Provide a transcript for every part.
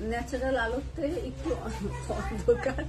Natural আলোতে একটু অন্ধকার।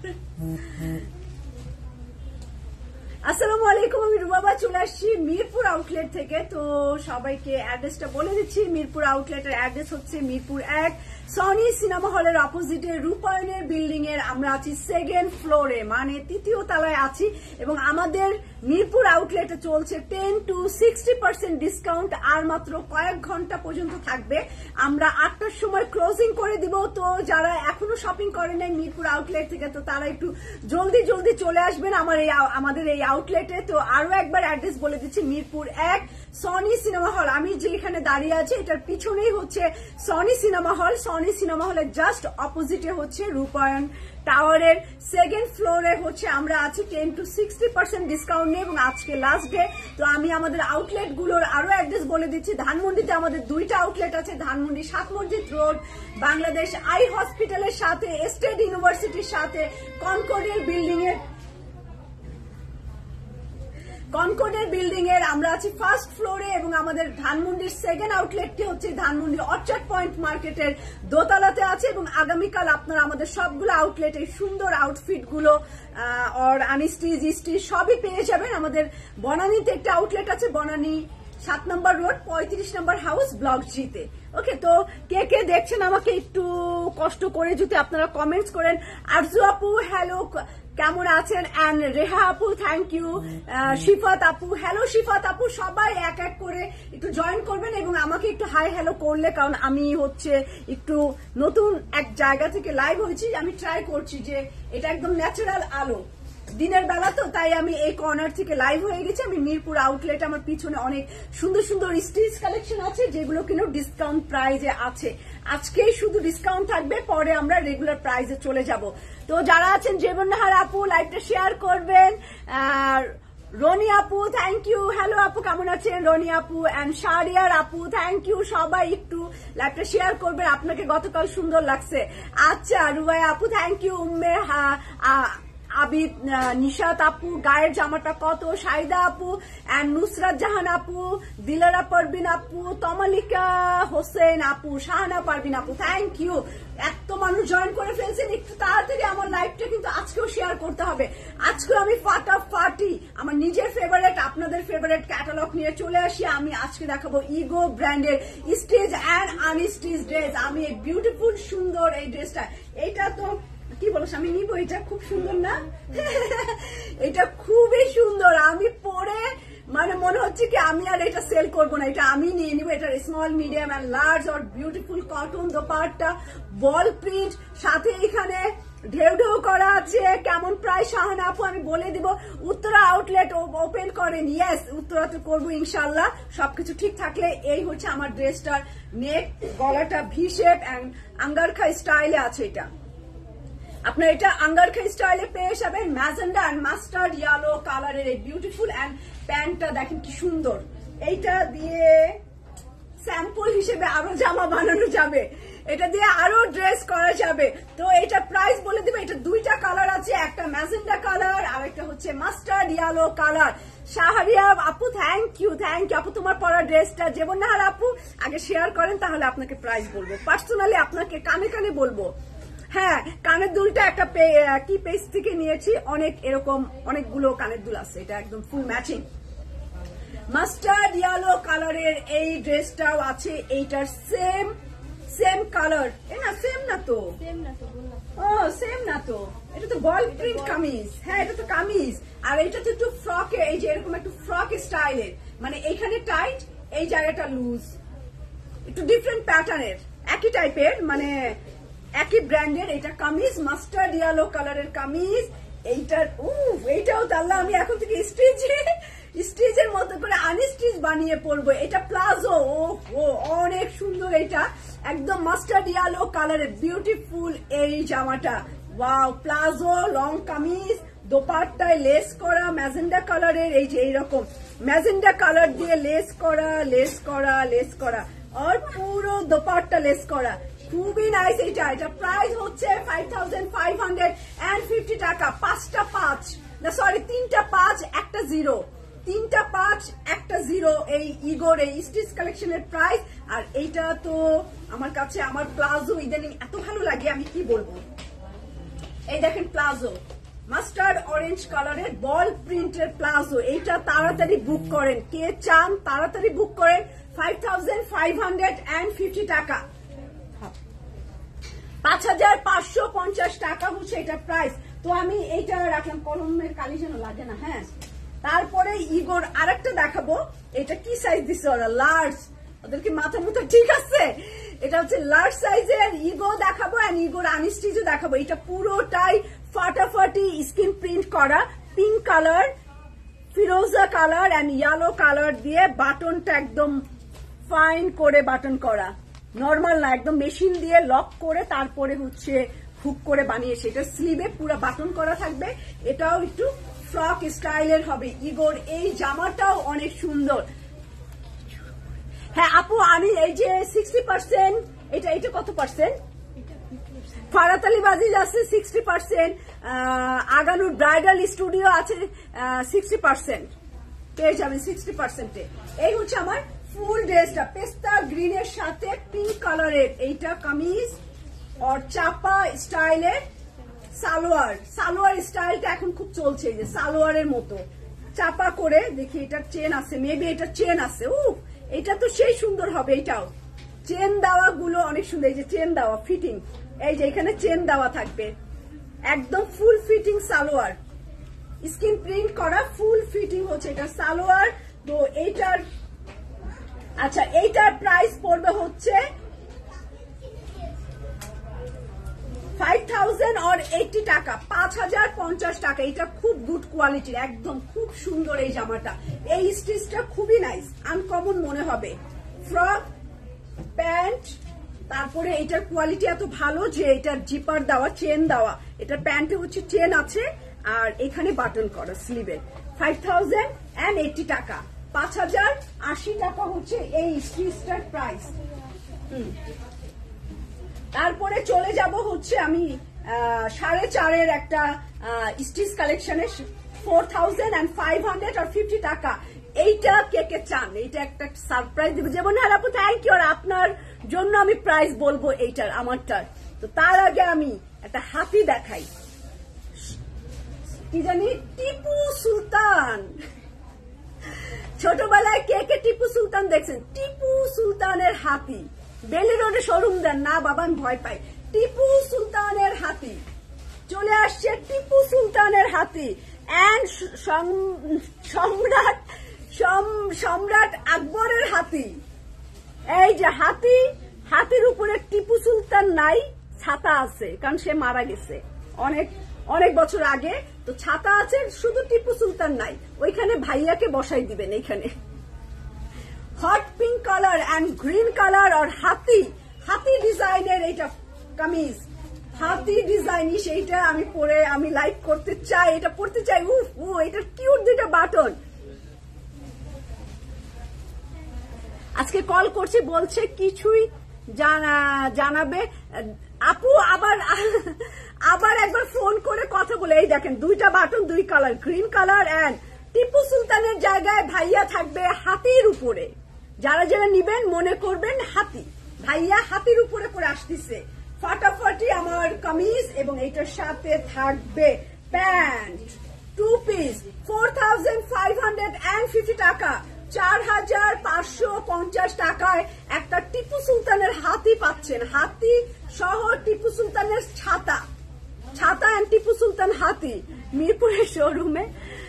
আসসালামু আলাইকুম, আমি রুবাবা চলে আসছি মিরপুর আউটলেট থেকে। তো সবাইকে অ্যাড্রেসটা বলে দিচ্ছি। মিরপুর আউটলেটের অ্যাড্রেস হচ্ছে মিরপুর 1 সনি সিনেমা হলের অপোজিটে রূপায়ণের বিল্ডিং এর আমরা আছি সেকেন্ড ফ্লোরে, মানে তৃতীয় তলায় আছি। এবং আমাদের মিরপুর আউটলেটে চলছে 10 to 60% ডিসকাউন্ট, আর মাত্র কয়েক ঘন্টা পর্যন্ত থাকবে। আমরা 8টার সময় ক্লোজিং করে দিব। তো যারা এখনো শপিং করে নাই মিরপুর আউটলেট থেকে, তো তারা একটু জলদি জলদি চলে আসবেন আমাদের এই আউটলেটে। তো আরো একবার অ্যাড্রেস বলে দিচ্ছি, মিরপুর 1 সনি সিনেমা হল। আমি যেখানে দাঁড়িয়ে আছি এটার পিছনেই হচ্ছে Sony cinema hall. Sony cinema হলের জাস্ট অপোজিটে হচ্ছে রূপায়ণ টাওয়ারের সেকেন্ড ফ্লোরে হচ্ছে আমরা আছি 10 to 60% ডিসকাউন্ট নিয়ে, এবং আজকে লাস্ট ডে। তো আমি আমাদের আউটলেট গুলোর আরো অ্যাড্রেস বলে দিচ্ছি। ধানমন্ডিতে আমাদের 2টা আউটলেট আছে, ধানমন্ডি 7 মসজিদ রোড, বাংলাদেশ আই হসপিটালের সাথে, স্টেট ইউনিভার্সিটির সাথে, কনকর্ডের বিল্ডিং এর আমরা আছি ফার্স্ট ফ্লোরে। এবং আমাদের ধানমন্ডির সেকেন্ড আউটলেটটি হচ্ছে ধানমন্ডি অর্চার্ড পয়েন্ট মার্কেটের দোতলাতে আছে। এবং আগামীকাল আপনারা আমাদের সবগুলো আউটলেটে সুন্দর আউটফিট গুলো আর আনস্টিচ স্টিচ সবই পেয়ে যাবেন। আমাদের বনানীতে একটা আউটলেট আছে, বনানী 7 নম্বর রোড 35 নম্বর হাউস ব্লক জিতে। ওকে, তো কে কে দেখছেন আমাকে একটু কষ্ট করে যদি আপনারা কমেন্টস করেন। আরজু আপু হ্যালো, কেমন আছেন? এন্ড রেহা আপু থ্যাংক ইউ। শিফাত আপু হ্যালো। শিফাত আপু সবাই এক এক করে একটু জয়েন করবেন এবং আমাকে একটু হাই হ্যালো করলে, কারণ আমি হচ্ছে একটু নতুন এক জায়গা থেকে লাইভ হয়েছি। আমি ট্রাই করছি যে এটা একদম ন্যাচারাল আলো দিনের বেলা, তো তাই আমি এই কর্নার থেকে লাইভ হয়ে গেছি। আমি মিরপুর আউটলেট, আমার পিছনে অনেক সুন্দর সুন্দর স্টিচ কালেকশন আছে যেগুলো কিনা ডিসকাউন্ট প্রাইজে আছে। আজকেই শুধু ডিসকাউন্ট থাকবে, পরে আমরা রেগুলার প্রাইজে চলে যাব। তো যারা আছেন জেবনহার আপু লাইভটা শেয়ার করবেন। রনি আপু থ্যাংক ইউ। হ্যালো আপু, কেমন আছেন? রনি আপু এন্ড শারিয়ার আপু থ্যাংক ইউ। সবাই একটু লাইভটা শেয়ার করবেন, আপনাকে গতকাল সুন্দর লাগছে। আচ্ছা রুবাই আপু থ্যাংক ইউ। উম্মে আবিদ নিশাত আপু গায়ের জামাটা কত? সাইদা আপু এন্ড নুসরাত জাহান আপু, দিলারা পারবিন আপু, তমালিকা হোসেন আপু, শাহানা পারবিন আপু থ্যাংক ইউ। এত মানুষ জয়েন করে ফেলছেন, একটু তাড়াতাড়ি আমার লাইভটা কিন্তু আজকেও শেয়ার করতে হবে। আজকে আমি ফাটাফাটি আমার নিজের ফেভারিট আপনাদের ফেভারিট ক্যাটালগ নিয়ে চলে আসি। আমি আজকে দেখাবো ইগো ব্র্যান্ডের স্টিচ এন্ড আনস্টিচ ড্রেস। আমি এই বিউটিফুল সুন্দর এই ড্রেসটা, এইটা তো কি বলো আমি নিবো, এটা খুব সুন্দর না? এটা খুবই সুন্দর। আমি পরে মানে মনে হচ্ছে কি আমি আর এটা সেল করবো না, এটা আমি নিয়ে নিবো। এটা স্মল মিডিয়াম এন্ড লার্জ আর beautiful cotton dupatta, ball print, সাথে এখানে ঢেউ ঢেউ করা আছে। কেমন প্রাইস শাহানা আপু আমি বলে দিব। উত্তরা আউটলেট ওপেন করেন? ইয়েস, উত্তরাতে করবো ইনশাল্লাহ, সবকিছু ঠিক থাকলে। এই হচ্ছে আমার ড্রেসটার নেক, গলাটা ভি শেপ এন্ড আঙ্গারখা স্টাইলে আছে। এটা আপনার এটা আঙ্গারখা স্টাইলে পেয়ে যাবেন। ম্যাজেন্ডা এন্ড মাস্টার্ড ইয়েলো কালারের এই বিউটিফুল এন্ড প্যান্টটা দেখেন কি সুন্দর। এইটা দিয়ে স্যাম্পল হিসেবে আরো জামা বানানো যাবে, এটা দিয়ে আরো ড্রেস করা যাবে। তো এটা প্রাইস বলে দিবে। এটা 2টা কালার আছে, একটা ম্যাজেন্ডা কালার আর একটা হচ্ছে মাস্টার্ড ইয়েলো কালার। শাহরিয়া আপু থ্যাংক ইউ আপু। তোমার পরা ড্রেসটা জেবনহার আপু আগে শেয়ার করেন, তাহলে আপনাকে প্রাইস বলবো। পার্সোনালি আপনাকে কানে কানে বলবো। হ্যাঁ, কানের দুলটা একটা কি পেজ থেকে নিয়েছি, অনেক এরকম অনেকগুলো কানের দুল আছে। এটা একদম ফুল ম্যাচিং মাস্টার্ড ইয়েলো কালারের এই ড্রেসটাও আছে। এইটার সেম কালার না? সেম না তো, সেম না তো, এটা তো বল প্রিন্ট কামিজ। হ্যাঁ, এটা তো কামিজ। আর এটা তো একটু ফ্রকে, এই যে এরকম একটু ফ্রক স্টাইলের, মানে এইখানে টাইট, এই জায়গাটা লুজ, একটু ডিফারেন্ট প্যাটার্নের, একই টাইপের, মানে একই ব্র্যান্ডের। এটা কামিজ, মাস্টার্ড ইয়েলো কালারের কামিজ। এইটাও তাহলে আমি এখন থেকে স্টিচের মতো করে আনস্টিচ বানিয়ে পরবো। এটা প্লাজো, ও অনেক সুন্দর। এটা একদম মাস্টার্ড ইয়েলো কালারের বিউটিফুল এই জামাটা। ওয়াও, প্লাজো লং কামিজ, দোপাট্টায় লেস করা ম্যাজেন্ডা কালারের, এই যে এইরকম ম্যাজেন্ডা কালার দিয়ে লেস করা আর পুরো দোপাট্টা লেস করা, খুবই নাইস। এটা প্রাইস হচ্ছে 5550 টাকা। 5টা 5 না, সরি 3টা 5 একটা 0, 3টা 5 একটা 0 এই ইগোর এই স্টিচ কালেকশনের প্রাইস। আর এইটা তো আমার কাছে আমার প্লাজো ইদানিং এত ভালো লাগে আমি কি বলবো। এই দেখেন প্লাজো মাস্টার্ড অরেঞ্জ কালারের বল প্রিন্টের প্লাজো, এইটা তাড়াতাড়ি বুক করেন, কে চান তাড়াতাড়ি বুক করেন। 5550 টাকা, 5550 টাকা হচ্ছে এটা প্রাইস। তো আমি এইটা রাখলাম, কলমের কালি যেন লাগে না। হ্যাঁ, তারপরে ইগোর আরেকটা দেখাবো। এটা কি সাইজ দিচ্ছে ওরা? লার্জ। ওদের কি মাথা মুথা ঠিক আছে? এটা হচ্ছে লার্জ সাইজের ইগো দেখাবো, এন্ড ইগোর আনস্টিচও দেখাবো। এটা পুরোটাই ফাটাফাটি স্ক্রিন প্রিন্ট করা, পিঙ্ক কালার, ফিরোজা কালার এন্ড ইয়েলো কালার দিয়ে বাটনটা একদম ফাইন করে বাটন করা, নর্মাল না, একদম মেশিন দিয়ে লক করে তারপরে হচ্ছে হুক করে বানিয়েছে। এটা স্লিভে পুরো বাটন করা থাকবে। এটাও একটু ফ্রক স্টাইলের হবে। ইগোর এই জামাটাও অনেক সুন্দর। হ্যাঁ আপু, আমি এই যে 60%, এটা কত পার্সেন্ট? ফারাতালি বাজিজ আছে 60%, আগানুর ব্রাইডাল স্টুডিও আছে 60%, পেয়ে যাবেন 60%-এ। এই হচ্ছে আমার ফুল ড্রেসটা, পেস্তা গ্রিনের সাথে পিঙ্ক কালারের। এইটা কামিজ আর চাপা স্টাইলের সালোয়ার। সালোয়ার স্টাইলটা এখন খুব চলছে, যে সালোয়ারের মতো চাপা করে। দেখি এটার চেন আছে, মেবি এটা চেন আছে। এটা তো সেই সুন্দর হবে। এটাও চেন দেওয়া গুলো অনেক সুন্দর। এই যে চেন দেওয়া ফিটিং, এই যে এখানে চেন দেওয়া থাকবে, একদম full fitting salwar, screen print করা ফুল ফিটিং হচ্ছে এটা সালোয়ার। তো এইটার আচ্ছা, এইটার প্রাইস পড়বে হচ্ছে 5080 টাকা, 5050 টাকা। এটা খুব গুড কোয়ালিটির, একদম খুব সুন্দর এই জামাটা। এই স্টিচটা খুবই নাইস, আনকমন মনে হবে। ফ্রক প্যান্ট, তারপরে এটার কোয়ালিটি এত ভালো যে এটার জিপার দেওয়া, চেন দেওয়া। এটার প্যান্টে হচ্ছে চেন আছে আর এখানে বাটন করা স্লিভে। 5080 টাকা, 5080 টাকা হচ্ছে এই স্টিচটার প্রাইস। তারপরে চলে যাব হচ্ছে আমি 4.5 একটা স্টিচ কালেকশনে 4550 টাকা। এইটা কে কে চান? এইটা একটা সারপ্রাইজ দিব, যেমন আপু থ্যাংক ইউ। আর আপনার জন্য আমি প্রাইস বলবো এইটার, আমারটার। তো তার আগে আমি একটা হাতি দেখাই। কি জানি, টিপু সুলতান। ছোটবেলায় কে কে টিপু সুলতান দেখছেন? টিপু সুলতানের হাতি। বেলি রোডে শোরুম দেন না বাবা, আমি ভয় পাই। টিপু সুলতানের হাতি চলে আসছে, টিপু সুলতানের হাতি এন্ড সম্রাট আকবরের হাতি। এই যে হাতি, হাতির উপরে টিপু সুলতান নাই, ছাতা আছে, কারণ সে মারা গেছে অনেক অনেক বছর আগে। তো ছাতা আছে, শুধু টিপু সুলতান নাই। ওইখানে ভাইয়াকে বসাই দিবেন। এইখানে hot pink colour and green colour আর হাতি, হাতি ডিজাইনের এইটা কামিজ, হাতি ডিজাইন। সেইটা আমি পরে আমি লাইক করতে চাই, এটা পড়তে চাই। এটা কিউট দুইটা বাটন। আজকে কল করছি, বলছে কিছুই জানাবে আপু। আবার একবার ফোন করে কথা বলে। এই দেখেন দুইটা বাটন, দুই colour, green colour and Tipu সুলতানের জায়গায় ভাইয়া থাকবে হাতির উপরে। যারা যারা নিবেন মনে করবেন হাতি, ভাইয়া হাতির উপরে করে আসতেছে। ফাটাফাটি আমার কামিজ এবং এটার সাথে থাকবে প্যান্ট, 2 পিস, 4550 টাকা, 4550 টাকায় একটা টিপু সুলতানের হাতি পাচ্ছেন। হাতি সহ টিপু সুলতানের ছাতা, ছাতা এন্ড টিপু সুলতান হাতি, মিরপুরের শোরুমে।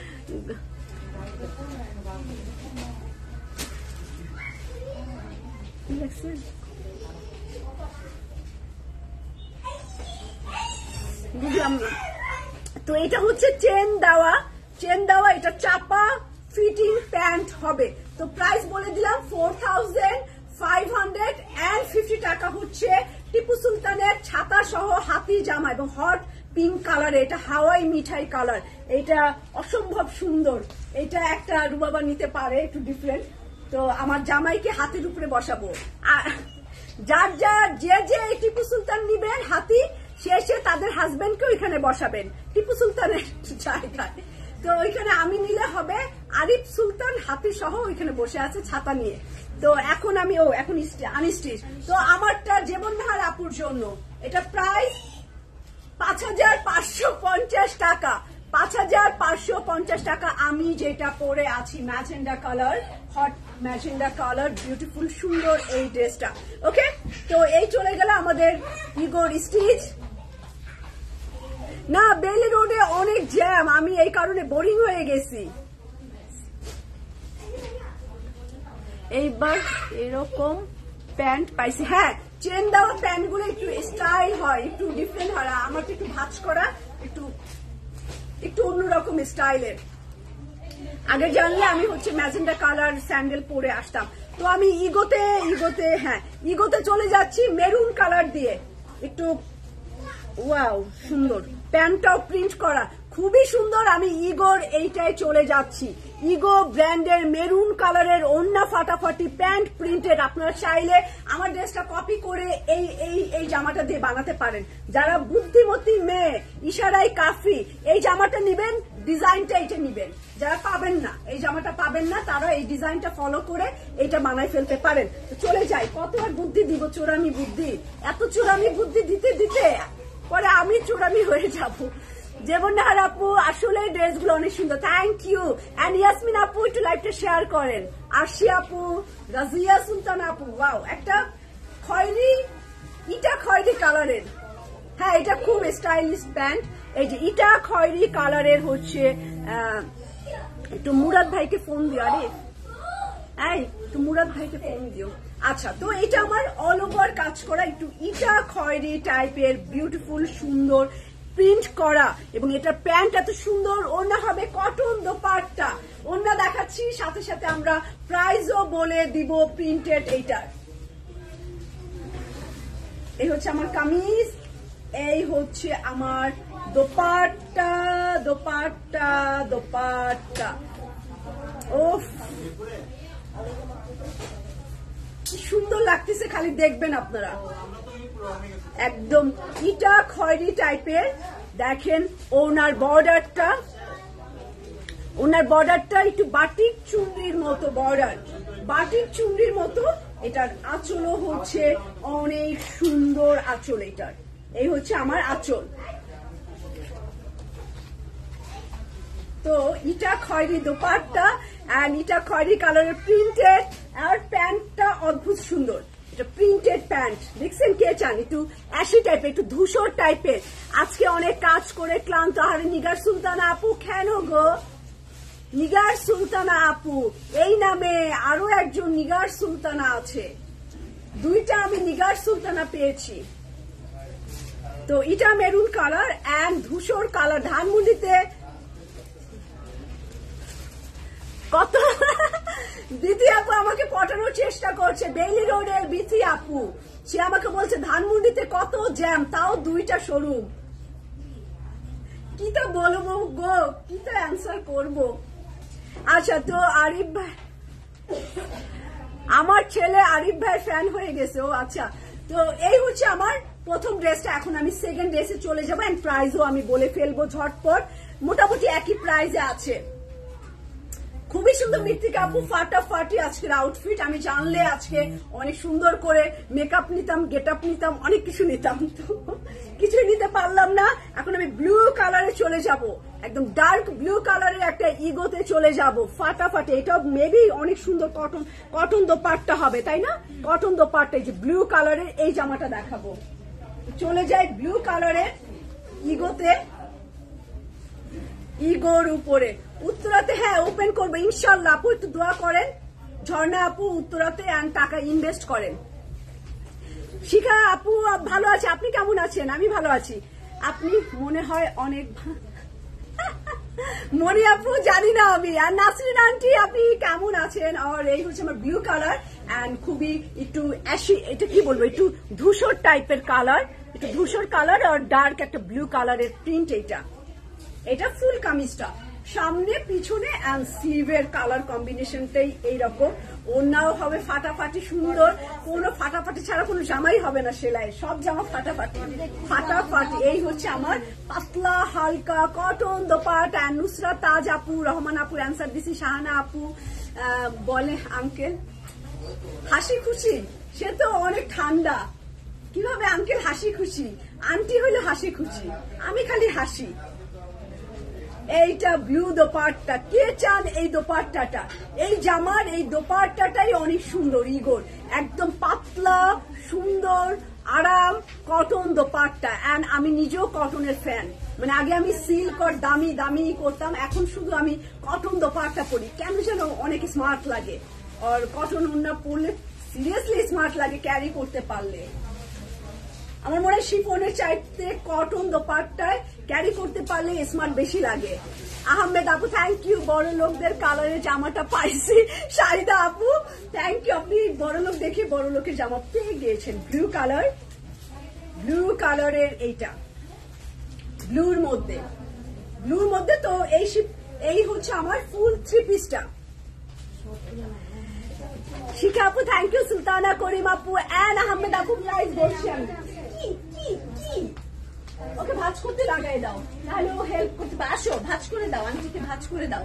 বুঝলাম না। তো এটা হচ্ছে চেন দেওয়া, চেন দেওয়া, এটা চাপা ফিটিং প্যান্ট হবে। তো প্রাইস বলে দিলাম 4550 টাকা হচ্ছে টিপু সুলতানের ছাতা সহ হাতি জামা এবং হট পিঙ্ক কালার। এটা হাওয়াই মিঠাই কালার, এটা অসম্ভব সুন্দর। এটা একটা রুবাবা নিতে পারে, একটু ডিফারেন্ট। তো আমার জামাইকে হাতির উপরে বসাবো। আর যার যে টিপু সুলতান নিবেন হাতি, সে তাদের হাজবেন্ডকেও এখানে বসাবেন টিপু সুলতানের জায়গায়। তো ওইখানে আমি নিলে হবে আরিফ সুলতান হাতি সহ ওইখানে বসে আছে ছাতা নিয়ে। তো এখন আমি এখন আনস্টিচ। তো আমারটা জীবন নাহার আপুর জন্য এটা প্রাইস 5,550 টাকা। 5,550 টাকা। আমি যেটা পরে আছি magenta colour, hot magenta colour, beautiful সুন্দর এই ড্রেসটা। ওকে, তো এই চলে গেল আমাদের ইগোর স্টিচ। না, বেলি রোডে অনেক জ্যাম, আমি এই কারণে বোরিং হয়ে গেছি। এইবার এরকম প্যান্ট পাইছি। হ্যাঁ, চেন দেওয়া প্যান্ট গুলো একটু স্টাইল হয়, একটু ডিফারেন্ট হয়। আমার একটু ভাঁজ করা, একটু অন্যরকম স্টাইলের। আগে জানলে আমি হচ্ছে ম্যাজেন্ডা কালার স্যান্ডেল পরে আসতাম। তো আমি ইগোতে চলে যাচ্ছি মেরুন কালার দিয়ে। একটু ওয়াও, সুন্দর প্যান্টটাও প্রিন্ট করা, খুবই সুন্দর। আমি ইগোর এইটাই চলে যাচ্ছি। ইগো ব্র্যান্ডের মেরুন কালারের ওন্না ফাটাফাটি প্যান্ট প্রিন্টেড। আপনারা চাইলে আমার ড্রেসটা কপি করে এই জামাটা দিয়ে বানাতে পারেন। যারা বুদ্ধিমতী মেয়ে, ইশারাই কাফি, এই জামাটা নিবেন, ডিজাইনটা এইটা নিবেন। যারা পাবেন না, এই জামাটা পাবেন না, তারা এই ডিজাইনটা ফলো করে এইটা বানায় ফেলতে পারেন। চলে যাই, কত আর বুদ্ধি দিব, চোরামি বুদ্ধি। এত চোরামি বুদ্ধি দিতে দিতে পরে আমি চোরামি হয়ে যাব। জীবন নাহার আপু, আসলে ড্রেসগুলো অনেক সুন্দর, থ্যাংক ইউ। এন্ড ইয়াসমিন আপু একটু লাইভটা শেয়ার করেন। আরশি আপু, রাজিয়া সুলতান আপু, ওয়াও, একটা ইটা খয়েরি কালারের। হ্যাঁ, এটা খুব স্টাইলিশ প্যান্ট। এই যে ইটা খয়েরি কালারের হচ্ছে, একটু মুরাদ ভাইকে ফোন দিও। আরে একটু মুরাদ ভাইকে ফোন দিও। আচ্ছা, তো এটা আমার অল ওভার কাজ করা, একটু ইটা খয়েরি টাইপের বিউটিফুল সুন্দর প্রিন্ট করা, এবং এটা প্যান্ট এত সুন্দর। ওড়না হবে কটন দোপাট্টা। ওড়না দেখাচ্ছি, সাথে সাথে আমরা প্রাইসও বলে দিব প্রিন্টেড। এইটার এই হচ্ছে আমার কামিজ, এই হচ্ছে আমার দোপাট্টা। ওফ, সুন্দর লাগতেছে, খালি দেখবেন আপনারা। একদম ইটা খয়েরি টাইপের। দেখেন ওনার বর্ডারটা একটু বাটিক চুনরির মতো বর্ডার, বাটিক চুনরির মতো। এটার আঁচলও হচ্ছে অনেক সুন্দর আঁচল। এটার এই হচ্ছে আমার আঁচল। তো ইটা খয়েরি দোপাট্টা এন্ড ইটা খয়েরি কালারের প্রিন্টেড, আর প্যান্টটা অদ্ভুত সুন্দর। এটা প্রিন্টেড প্যান্ট, দেখছেন? কে চান একটু অ্যাশি টাইপের, একটু ধূসর টাইপের? আজকে অনেক কাজ করে ক্লান্ত। আর নিগার সুলতানা আপু, কেন গো? নিগার সুলতানা আপু, এই নামে আরো একজন নিগার সুলতানা আছে, দুইটা আমি নিগার সুলতানা পেয়েছি। তো এটা মেরুন কালার এন্ড ধূসর কালার। ধানমন্ডিতে কত দিদি আপু আমাকে পটানোর চেষ্টা করছে, বেইলি রোডের বিথি আপু। সে আমাকে বলছে ধানমন্ডিতে কত জ্যাম, তাও দুইটা শোরুম। কি তো বলবো গো, কি তো অ্যান্সার করবো। আচ্ছা, তো আরিফ ভাই, আমার ছেলে আরিফ ভাই ফ্যান হয়ে গেছে। ও আচ্ছা, তো এই হচ্ছে আমার প্রথম ড্রেসটা। এখন আমি সেকেন্ড ড্রেসে চলে যাবো এন্ড প্রাইসও আমি বলে ফেলবো ঝটপট। মোটামুটি একই প্রাইসে আছে। খুবই সুন্দর মৃত্তিকা আপু, ফাটাফাটি আজকের আউটফিট। আমি জানলে আজকে অনেক সুন্দর করে মেকআপ নিতাম, গেট আপ নিতাম, অনেক কিছু নিতাম, তো কিছুই নিতে পারলাম না। এখন আমি ব্লু কালারে চলে যাব, একদম ডার্ক ব্লু কালারের একটা ইগোতে চলে যাব, ফাটাফাটি। এটা মেবি অনেক সুন্দর কটন দোপাট্টা হবে, তাই না? কটন দোপাট্টা। এই যে ব্লু কালারের এই জামাটা দেখাবো। চলে যাই ব্লু কালারের ইগোতে, ইগোর উপরে। উত্তরাতে হ্যাঁ ওপেন করবো ইনশাল্লাহ। আপু একটু দোয়া করেন, ঝর্ণা আপু উত্তরাতে টাকা ইনভেস্ট করেন। শিখা আপু ভালো আছে, আপনি কেমন আছেন? আমি ভালো আছি। আপনি মনে হয় অনেক মনি আপু জানি না আমি। আর নাসরিন আন্টি আপনি কেমন আছেন? আর এই হচ্ছে আমার ব্লু কালার এন্ড খুবই একটু অ্যাশি, এটা কি বলবো, একটু ধূসর টাইপের কালার, একটু ধূসর কালার আর ডার্ক একটা ব্লু কালারের প্রিন্ট। এটা ফুল কামিজটা সামনে পিছনে এন্ড স্লিভের কালার কম্বিনেশনটাই এইরকম। ওড়নাও হবে ফাটাফাটি সুন্দর, কোনো ফাটাফাটি ছাড়া কোনো জামাই হবে না সেলাই, সব জামা ফাটাফাটি ফাটাফাটি। এই হচ্ছে আমার পাতলা হালকা কটন দোপাট্টা। নুসরাত তাজ আপু, রহমান আপু অ্যান্সার দিছি, শাহানা আপু বলে আঙ্কেল হাসি খুশি, সে তো অনেক ঠান্ডা, কিভাবে আঙ্কেল হাসি খুশি, আন্টি হলো হাসি খুশি, আমি খালি হাসি। এইটা ব্লু দোপাট্টা, কে চান এই দোপাট্টাটা? এই জামার এই দোপাট্টাটাই অনেক সুন্দর, ইগোর একদম পাতলা সুন্দর আরাম কটন দোপাট্টা। এন্ড আমি নিজেও কটনের ফ্যান, মানে আগে আমি সিল্ক আর দামি দামি করতাম, এখন শুধু আমি কটন দোপাট্টা পরি, কেন যেন অনেক স্মার্ট লাগে। আর কটন ওড়না পরলে সিরিয়াসলি স্মার্ট লাগে ক্যারি করতে পারলে। আমার মনে হয় শিফনের চাইতে কটন দোপাট্টায় ক্যারি করতে পারলে স্মার্ট বেশি লাগে। আহমেদ আপু থ্যাংক ইউ, বড় লোকদের কালারের জামাটা পাইছি। শাহিদা আপু থ্যাংক ইউ, আপনি বড় লোক দেখে বড় লোকের জামা পেয়ে গিয়েছেন। ব্লু কালার, ব্লু কালারের এইটা ব্লুর মধ্যে তো এই হচ্ছে আমার ফুল 3 পিসটা। শিখা আপু থ্যাংক ইউ, সুলতানা করিম আপু এন্ড আহমেদ আপু প্রাইস বলছেন ওকে ভাঁজ করতে লাগাই দাও, তাহলে ও হেল্প করতে পারে। আসো ভাঁজ করে দাও, আন্টিকে ভাঁজ করে দাও।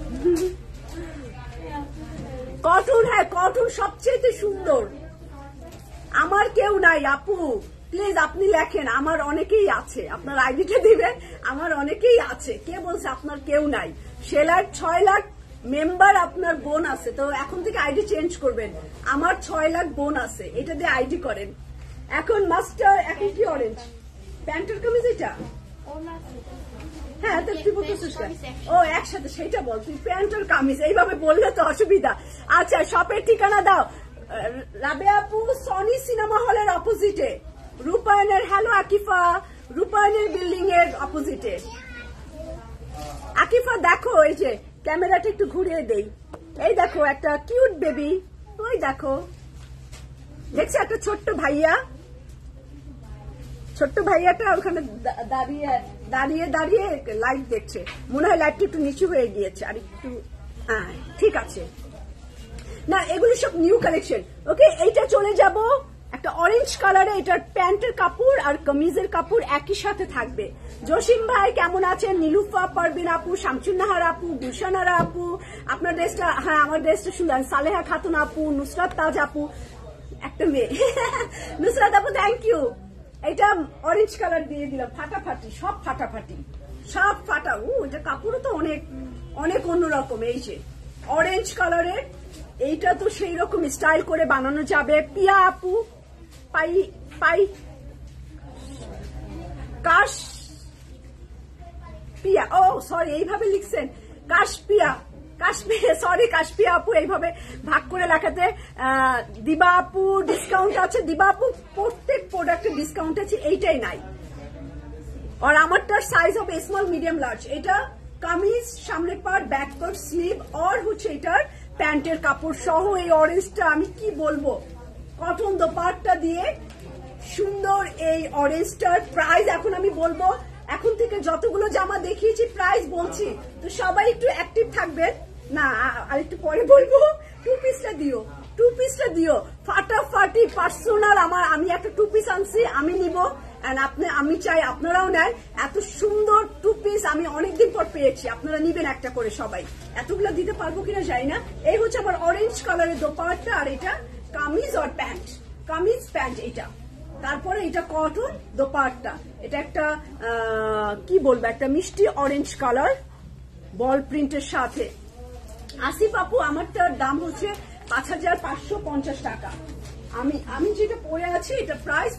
কটন, হ্যাঁ কটন সবচেয়ে সুন্দর। আমার কেউ নাই আপু, প্লিজ আপনি লেখেন, আমার অনেকেই আছে, আপনার আইডিটা দিবেন, আমার অনেকেই আছে। কে বলছে আপনার কেউ নাই? সেলার 6 লাখ মেম্বার আপনার বোন আছে, তো এখন থেকে আইডি চেঞ্জ করবেন। আমার 6 লাখ বোন আছে, এটা দিয়ে আইডি করেন। এখন মাস্টার, এখন কি অরেঞ্জ প্যান্টের কামিজ এটা? হ্যাঁ তো তুই বলতেছিস ও একসাথে, সেটা বল তুই, প্যান্টের কামিজ এইভাবে বললে তো অসুবিধা। আচ্ছা শপের ঠিকানা দাও। রাবেয়া আপু সনি সিনেমা হলের অপোজিটে, রূপায়ণের, হ্যালো আকিফা, রূপায়ণের বিল্ডিং এর অপোজিটে। আকিফা দেখো, এই যে ক্যামেরাটা একটু ঘুরিয়ে দেই, এই দেখো একটা কিউট বেবি, ওই দেখো দেখছি একটা ছোট্ট ভাইয়াটা ওখানে দাঁড়িয়ে দাঁড়িয়ে দাঁড়িয়ে লাইট দেখছে, মনে হয় লাইটটা একটু নিচু হয়ে গিয়েছে, আর একটু হ্যাঁ ঠিক আছে না, এগুলো সব নিউ কালেকশন। ওকে এইটা চলে যাব একটা অরেঞ্জ কালারে, এটার প্যান্টের কাপড় আর কামিজের কাপড় একই সাথে থাকবে। জসিম ভাই কেমন আছেন? নীলুফা পারবিন আপু, শামসুন্নাহার আপু, গুলশানারা আপু, আপনার ড্রেসটা, হ্যাঁ আমার ড্রেসটা সুন্দর। সালেহা খাতুন আপু, নুসরাত তাজ আপু, একটা মেয়ে নুসরাত আপু থ্যাংক ইউ। এটা অরেঞ্জ কালার দিয়ে দিলাম, ফাটাফাটি সব ফাটাফাটি সব ফাটা। এটা কাপড়ও তো অনেক অনেক অন্যরকম। এই যে অরেঞ্জ কালারের, এইটা তো সেই রকম স্টাইল করে বানানো যাবে। পিয়া আপু কাশ পিয়া, ও সরি এইভাবে লিখছেন কাশপিয়া, সরি কাশপিয়া আপু, এইভাবে ভাগ করে লেখাতে। দিবা আপু ডিসকাউন্ট আছে, দিবা আপু প্রত্যেক প্রোডাক্টে ডিসকাউন্ট আছে, এইটাই নাই। আর আমারটার সাইজ হবে স্মল মিডিয়াম লার্জ। এটা কামিজ, সামনের পার্ট, ব্যাক পার্ট, স্লিভ, আর হচ্ছে এটার প্যান্টের কাপড় সহ। এই অরেঞ্জটা আমি কি বলবো, কটন দোপাট্টা দিয়ে সুন্দর এই অরেঞ্জটার প্রাইস এখন আমি বলবো। এখন থেকে যতগুলো জামা দেখিয়েছি প্রাইস বলছি, তো সবাই একটু অ্যাক্টিভ থাকবেন। না আর একটু পরে বলবো, 2 পিসটা দিও ফাটাফাটি পার্সোনাল। আমি একটা 2 পিস আনছি, আমি নিব, আমি চাই আপনারাও নেন। এত সুন্দর 2 পিস আমি অনেকদিন পর পেয়েছি, আপনারা নিবেন একটা করে সবাই। এতগুলো দিতে পারবো কিনা জানি না। এই হচ্ছে আমার অরেঞ্জ কালারের দোপাট্টা, আর এটা কামিজ আর প্যান্ট, কামিজ প্যান্ট এটা। তারপরে এটা কটন দোপাট্টা, এটা একটা কি বলবো, একটা মিষ্টি অরেঞ্জ কালার বল প্রিন্টের সাথে। আসিফ আপু আমারটার দাম হচ্ছে 5550 টাকা। আমি যেটা পরে আছি এটা প্রাইস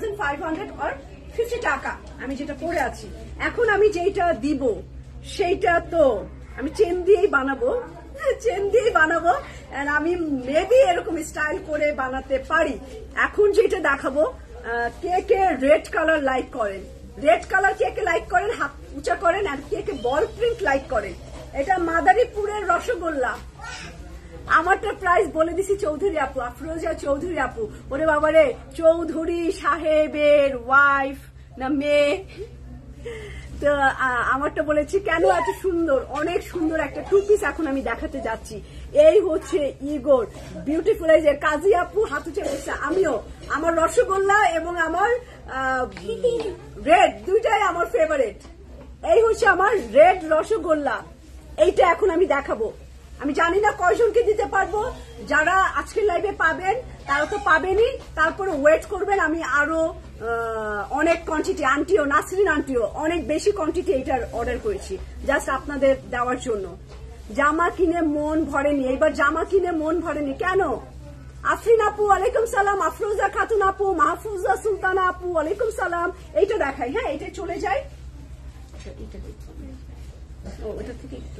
5550 টাকা, আমি যেটা পরে আছি। এখন আমি যেটা দিব সেইটা তো আমি চেন দিয়েই বানাবো, আমি মেবি এরকম স্টাইল করে বানাতে পারি। এখন যেটা দেখাবো, কে রেড কালার লাইক করেন, রেড কালার কে লাইক করেন হাত উঁচা করেন, আর কে বল প্রিন্ট লাইক করেন। এটা মাদারীপুরের রসগোল্লা। আমারটা প্রাইস বলে দিছি চৌধুরী আপু, আফরোজা চৌধুরী আপু। ওরে বাবারে, চৌধুরী সাহেবের ওয়াইফ না মেয়ে, তো আমারটা বলেছি কেন এত সুন্দর, অনেক সুন্দর একটা টু পিস এখন আমি দেখাতে যাচ্ছি। এই হচ্ছে ইগোর বিউটিফুল, এই যে কাজী আপু হাতু চেপেছে, আমিও আমার রসগোল্লা এবং আমার রেড দুইটাই আমার ফেভারিট। এই হচ্ছে আমার রেড রসগোল্লা, এইটা এখন আমি দেখাবো। আমি জানি না কয়জনকে দিতে পারবো, যারা আজকের লাইভে পাবেন তারা তো পাবেনই, তারপরে ওয়েট করবেন, আমি আরো অনেক কোয়ান্টিটি, আন্টিও নাসরিন আন্টিও অনেক বেশি কোয়ান্টিটি এটার অর্ডার করেছি জাস্ট আপনাদের দেওয়ার জন্য। জামা কিনে মন ভরেনি, এবার জামা কিনে মন ভরেনি কেন? আফরিন আপু ওয়ালাইকুম সালাম, আফরোজা খাতুন আপু, মাহফুজা সুলতানা আপু ওয়ালাইকুম সালাম। এইটা দেখাই, হ্যাঁ এটা চলে যায়, ওটা থেকে একটু।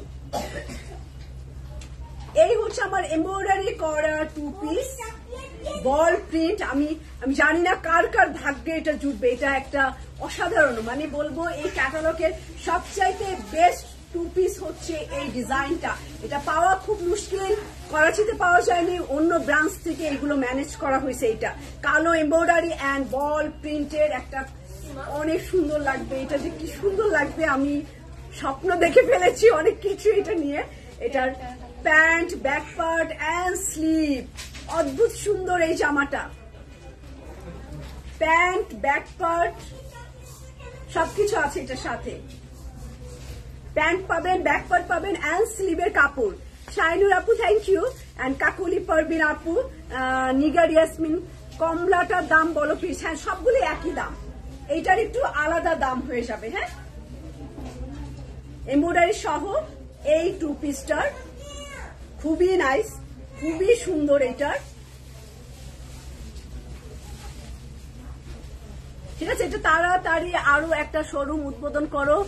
এই হচ্ছে আমার এমব্রয়ডারি করা টু পিস বল প্রিন্ট। আমি জানি না কার কার ভাগ্যে এটা জুটবে, এটা একটা অসাধারণ, মানে বলবো এই ক্যাটালগের সবচাইতে বেস্ট টু পিস হচ্ছে এই ডিজাইনটা। এটা পাওয়া খুব মুশকিল, করাচিতে পাওয়া যায়নি, অন্য ব্রাঞ্চ থেকে এগুলো ম্যানেজ করা হয়েছে। এটা কালো এমব্রয়ডারি অ্যান্ড বল প্রিন্টের একটা, অনেক সুন্দর লাগবে। এটা যে কি সুন্দর লাগবে, আমি স্বপ্ন দেখে ফেলেছি অনেক কিছু এটা নিয়ে। এটার pant, back part and sleeve অদ্ভুত সুন্দর। এই জামাটা প্যান্ট, ব্যাক পার্ট সবকিছু আছে এটার সাথে। প্যান্ট পাবেন, ব্যাক পার্ট পাবেন অ্যান্ড স্লিভের কাপড়। শাইনুর আপু thank you, and Kakuli Parbin আপু, নিগার ইয়াসমিন। কমলাটার দাম বলো প্লিজ। হ্যাঁ সবগুলো একই দাম, এইটার একটু আলাদা দাম হয়ে যাবে। হ্যাঁ এমব্রয়ডারি সহ এই টু পিসটার খুবই নাইস, খুবই সুন্দর। এটার ঠিক আছে, এটা তাড়াতাড়ি আরো একটা শোরুম উদ্বোধন করো।